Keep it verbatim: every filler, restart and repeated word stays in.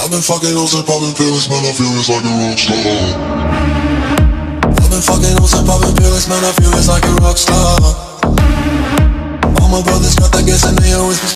I've been fucking hoes and popping pills, man, I feel it's like a rock star. I've been fucking hoes and popping pills, man, I feel it's like a rock star. All my brothers got that gas and they always be